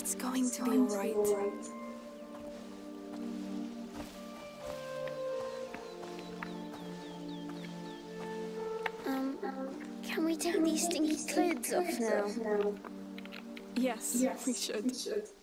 It's going to be alright. Can we take these stinky clothes off now? Yes, we should.